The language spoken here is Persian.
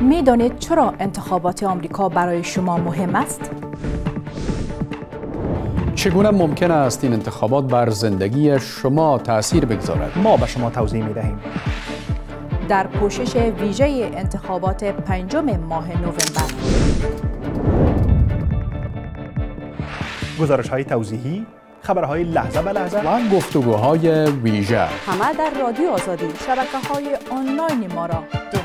می‌دانید چرا انتخابات آمریکا برای شما مهم است؟ چگونه ممکن است این انتخابات بر زندگی شما تأثیر بگذارد؟ ما به شما توضیح می‌دهیم. در پوشش ویژه انتخابات 5 ماه نوامبر. گزارش‌های توضیحی، خبرهای لحظه به لحظه و گفتگوهای ویژه. همه در رادیو آزادی، شبکه‌های آنلاین ما را